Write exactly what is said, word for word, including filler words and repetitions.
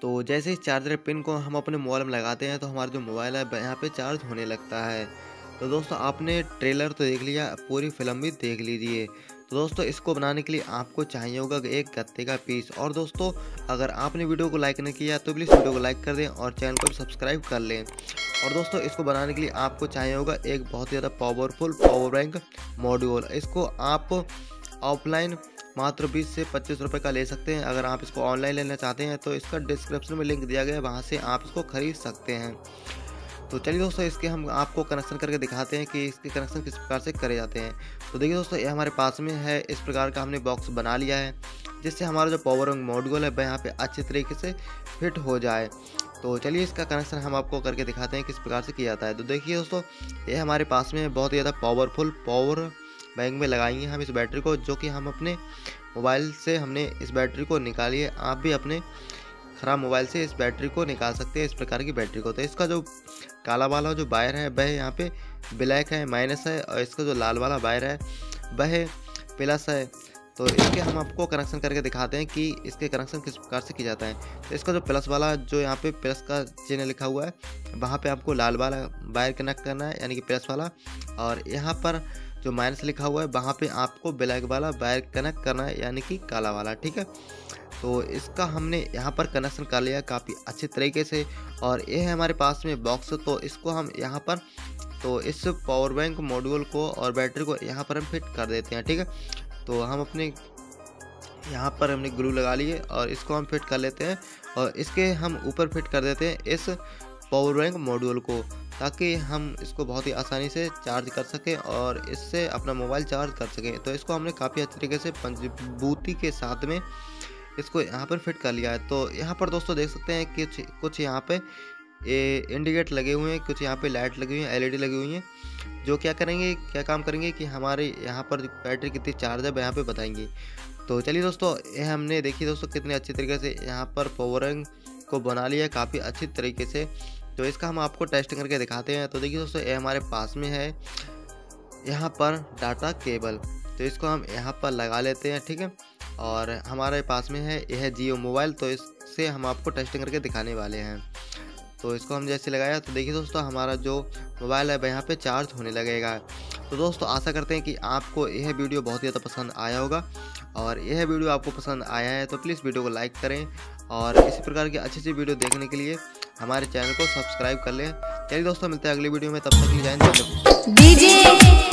तो जैसे ही charger pin को हम अपने मोबाइल में लगाते हैं तो हमारा जो मोबाइल है यहाँ पे चार्ज होने लगता है। तो दोस्तों आपने ट्रेलर तो देख लिया, पूरी फिल्म भी देख लीजिए। तो दोस्तों इसको बनाने के लिए आपको चाहिए होगा एक गत्ते का पीस। और दोस्तों अगर आपने वीडियो को लाइक नहीं किया तो प्लीज़ वीडियो को लाइक कर दें और चैनल को भी सब्सक्राइब कर लें। और दोस्तों इसको बनाने के लिए आपको चाहिए होगा एक बहुत ही ज़्यादा पावरफुल पावर बैंक मॉड्यूल। इसको आप ऑफलाइन मात्र बीस से पच्चीस रुपए का ले सकते हैं। अगर आप इसको ऑनलाइन लेना चाहते हैं तो इसका डिस्क्रिप्शन में लिंक दिया गया है, वहाँ से आप इसको खरीद सकते हैं। तो चलिए दोस्तों इसके हम आपको कनेक्शन करके दिखाते हैं कि इसके कनेक्शन किस प्रकार से करे जाते हैं। तो देखिए दोस्तों ये हमारे पास में है, इस प्रकार का हमने बॉक्स बना लिया है जिससे हमारा जो पावर बैंक मॉड्यूल है वह यहाँ पे अच्छे तरीके से फिट हो जाए। तो चलिए इसका कनेक्शन हम आपको करके दिखाते हैं किस प्रकार से किया जाता है। तो देखिए दोस्तों ये हमारे पास में बहुत ही ज़्यादा पावरफुल पावर बैंक में लगाएंगे हम इस बैटरी को, जो कि हम अपने मोबाइल से हमने इस बैटरी को निकाली है। आप भी अपने ख़राब मोबाइल से इस बैटरी को निकाल सकते हैं, इस प्रकार की बैटरी को। तो इसका जो काला वाला जो वायर है वह यहाँ पे ब्लैक है, माइनस है, और इसका जो लाल वाला वायर है वह प्लस है। तो इसके हम आपको कनेक्शन करके दिखाते हैं कि इसके कनेक्शन किस प्रकार से किया जाता है। तो इसका जो प्लस वाला जो यहाँ पे प्लस का चिन्ह लिखा हुआ है वहाँ पे आपको लाल वाला वायर कनेक्ट करना है, यानी कि प्लस वाला। और यहाँ पर जो माइनस लिखा हुआ है वहाँ पे आपको ब्लैक वाला वायर कनेक्ट करना है, यानी कि काला वाला। ठीक है, तो इसका हमने यहाँ पर कनेक्शन कर लिया काफ़ी अच्छे तरीके से। और ये है हमारे पास में बॉक्स। तो इसको हम यहाँ पर तो इस पावर बैंक मॉड्यूल को और बैटरी को यहाँ पर हम फिट कर देते हैं। ठीक है, तो हम अपने यहाँ पर हमने ग्लू लगा लिए और इसको हम फिट कर लेते हैं और इसके हम ऊपर फिट कर देते हैं इस पावर बैंक मॉड्यूल को, ताकि हम इसको बहुत ही आसानी से चार्ज कर सकें और इससे अपना मोबाइल चार्ज कर सकें। तो इसको हमने काफ़ी अच्छे तरीके से मजबूती के साथ में इसको यहाँ पर फिट कर लिया है। तो यहाँ पर दोस्तों देख सकते हैं कि कुछ कुछ यहाँ पे ये इंडिकेटर लगे हुए हैं, कुछ यहाँ पे लाइट लगी हुई है, एलईडी लगी हुई हैं, जो क्या करेंगे क्या काम करेंगे कि हमारे यहाँ पर बैटरी कितनी चार्ज है यहाँ पे बताएंगे। तो चलिए दोस्तों ये हमने देखिए दोस्तों कितने अच्छे तरीके से यहाँ पर पावर बैंक को बना लिया है काफ़ी अच्छी तरीके से। तो इसका हम आपको टेस्ट करके दिखाते हैं। तो देखिए दोस्तों ये हमारे पास में है यहाँ पर डाटा केबल। तो इसको हम यहाँ पर लगा लेते हैं। ठीक है, और हमारे पास में है यह जियो मोबाइल। तो इससे हम आपको टेस्टिंग करके दिखाने वाले हैं। तो इसको हम जैसे लगाया तो देखिए दोस्तों हमारा जो मोबाइल है वह यहाँ पे चार्ज होने लगेगा। तो दोस्तों आशा करते हैं कि आपको यह वीडियो बहुत ही ज़्यादा पसंद आया होगा। और यह वीडियो आपको पसंद आया है तो प्लीज़ वीडियो को लाइक करें और इसी प्रकार की अच्छी अच्छी वीडियो देखने के लिए हमारे चैनल को सब्सक्राइब कर लें। चलिए दोस्तों मिलते हैं अगली वीडियो में, तब तक के लिए जय हिंद।